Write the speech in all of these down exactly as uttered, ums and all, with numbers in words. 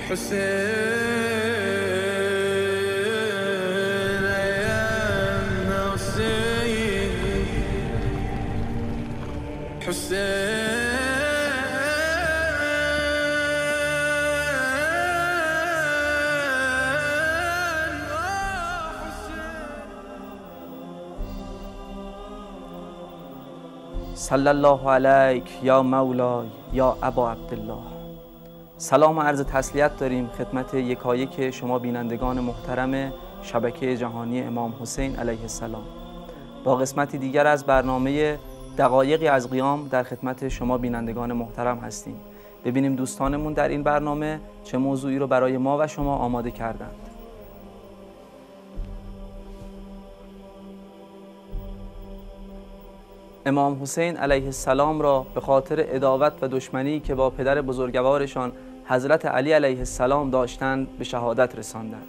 حسين أيامنا وسيد حسين صلی الله علیک یا مولای یا ابا عبدالله. سلام و عرض تسلیت داریم خدمت یکایک شما بینندگان محترم شبکه جهانی امام حسین علیه السلام. با قسمتی دیگر از برنامه دقایقی از قیام در خدمت شما بینندگان محترم هستیم. ببینیم دوستانمون در این برنامه چه موضوعی رو برای ما و شما آماده کردند. امام حسین علیه السلام را به خاطر عداوت و دشمنی که با پدر بزرگوارشان حضرت علی علیه السلام داشتند به شهادت رساندند.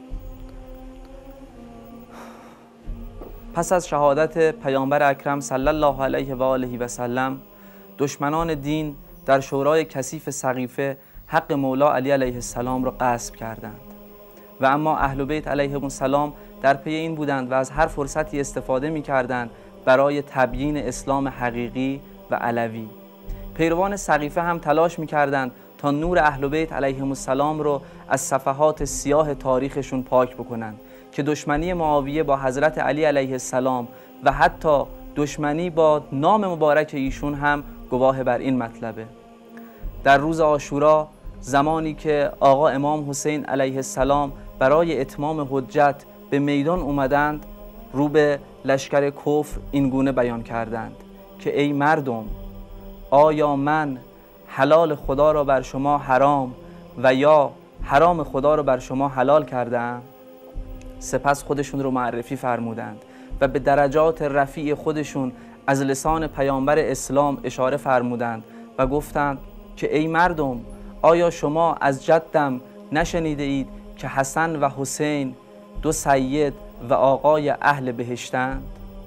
پس از شهادت پیامبر اکرم صلی الله علیه و آله و سلم، دشمنان دین در شورای کثیف سقیفه حق مولا علی علیه السلام را غصب کردند و اما اهل بیت علیهم السلام در پی این بودند و از هر فرصتی استفاده می کردند برای تبیین اسلام حقیقی و علوی. پیروان سقیفه هم تلاش می‌کردند تا نور اهل بیت علیهم السلام رو از صفحات سیاه تاریخشون پاک بکنند که دشمنی معاویه با حضرت علی علیه السلام و حتی دشمنی با نام مبارک ایشون هم گواه بر این مطلبه. در روز عاشورا، زمانی که آقا امام حسین علیه السلام برای اتمام حجت به میدان اومدند، رو به لشکر کفر این گونه بیان کردند که ای مردم، آیا من حلال خدا را بر شما حرام و یا حرام خدا را بر شما حلال کردم؟ سپس خودشون رو معرفی فرمودند و به درجات رفیع خودشون از لسان پیامبر اسلام اشاره فرمودند و گفتند که ای مردم، آیا شما از جدم نشنیده اید که حسن و حسین دو سید و آقای اهل بهشتند؟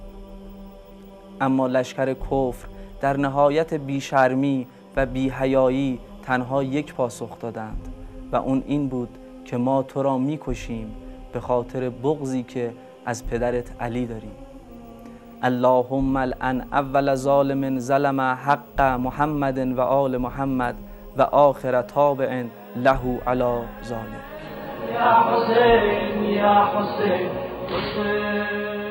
اما لشکر کفر در نهایت بیشرمی و بیحیایی تنها یک پاسخ دادند و اون این بود که ما تو را میکشیم به خاطر بغضی که از پدرت علی داریم. اللهم الان اول ظالم ظلم حق محمد و آل محمد و آخر تابع له علی ذلک. یا حسین یا حسین حسین